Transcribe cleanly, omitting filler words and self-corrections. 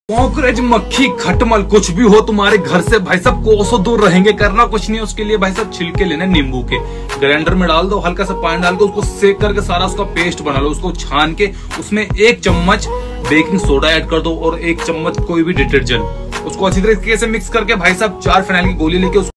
Cockroach, मक्खी, खटमल कुछ भी हो तुम्हारे घर से भाई साहब कोसों दूर रहेंगे। करना कुछ नहीं है उसके लिए भाई साहब, छिलके लेने नींबू के, ग्राइंडर में डाल दो, हल्का सा पानी डाल के उसको सेक करके सारा उसका पेस्ट बना लो। उसको छान के उसमें 1 चम्मच बेकिंग सोडा ऐड कर दो और 1 चम्मच कोई भी डिटर्जेंट, उसको अच्छी तरीके से मिक्स करके भाई साहब 4 फिनाइल की गोली लेके